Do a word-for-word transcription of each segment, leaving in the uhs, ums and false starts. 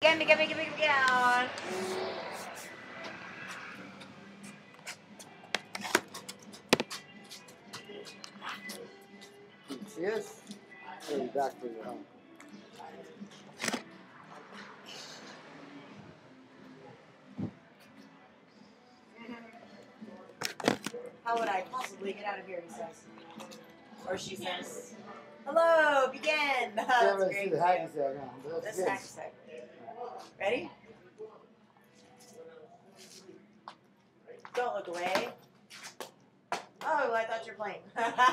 Get me, get me, get me, get out. Yes. I'll be back for you home. How would I possibly get out of here, he says. Or she says, hello, begin. Oh, that's Yeah, great. see the hacky sack now. But This that's hacky sack. Ready? Don't look away. Oh, I thought you were playing.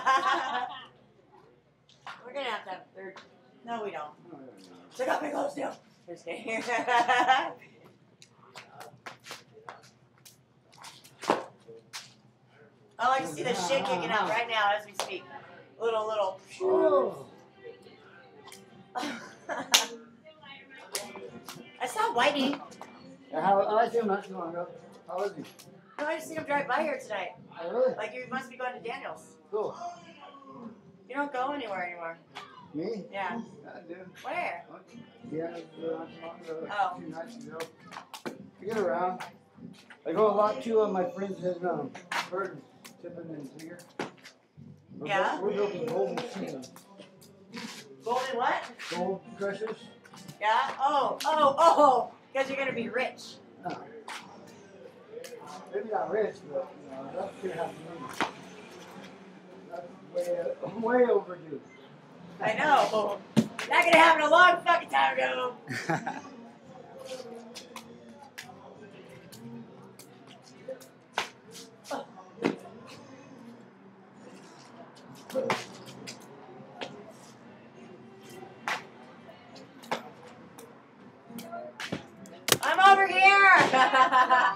We're going to have to have a third. No, we don't. Check out my clothes now. Just kidding. I like to see the shit kicking out right now as we speak. Little, little. Oh. I saw Whitey. How, I see him not too long ago. How is he? No, I just seen him drive by here tonight. Oh, really? Like you must be going to Daniels. Cool. You don't go anywhere anymore. Me? Yeah. I do. Where? Yeah, uh, not too long ago. Oh. Two nights ago. I get around. I go a lot to uh, my friends in um, Burton, Tippin and Zinger. We're Yeah? bu- We're building gold machines. Golden what? Gold crushers. Yeah? Oh, oh, oh. Because you're going to be rich. No. Maybe not rich, but you know, that's gonna have to be. That's way, way overdue. I know. That could have happened a long fucking time ago. I'm over here.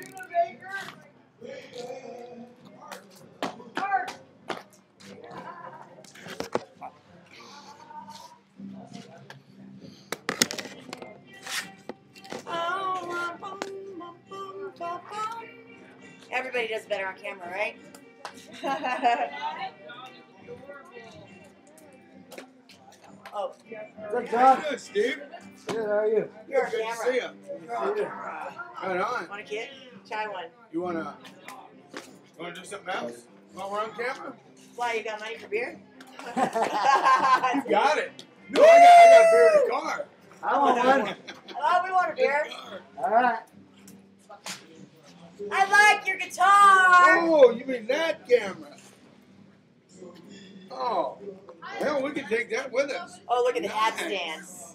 Everybody does better on camera, right? Oh, Good job. Good, Steve. Good, how are you? you're on Good to camera. see you. You're on camera. Right on. Want a kid? Try one. You wanna, wanna do something else while we're on camera? Why, you got money for beer? You got it. No, I got, I got a beer in the car. I want one. Oh, we want a beer. In the car. All right. I like your guitar. Oh, you mean that camera? Oh, hell, we can take that with us. Oh, look at the hat Nice. stands.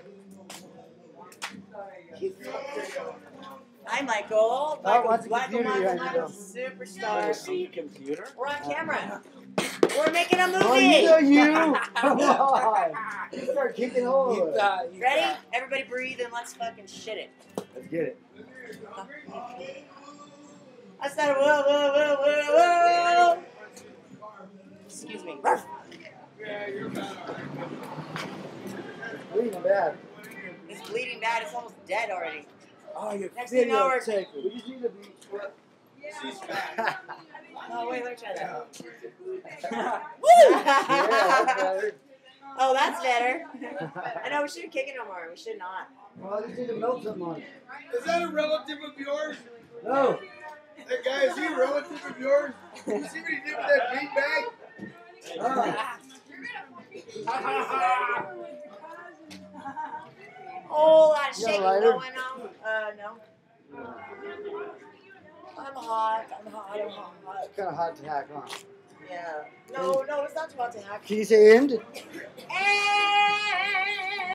Hi, Michael. Michael, what's the Michael, computer Michael, you Michael, have to superstar. computer? We're on camera. We're making a movie. Oh, you know you. Come on. You start kicking all over. Ready? Everybody breathe and let's fucking shit it. Let's get it. I said, whoa, whoa, whoa, whoa, whoa. Excuse me. Ruff. Bleeding bad. It's bleeding bad. It's almost dead already. Oh, your Next thing you know, we're- videotaker. We just need to be. Oh, wait, let me try that. Yeah, that's better. Oh, that's better. I know, we shouldn't kick it no more. We should not. Well, I just need to melt something on it. Is that a relative of yours? No. That guy, is he a relative of yours? You see what he did with that beat bag? Ah. Oh, a lot of You got a shaking lighter? going on. Uh, no. I'm hot. I'm hot. I'm hot. It's kind of hot to hack on. Yeah. No, no, it's not too hot to hack. Can you say end? And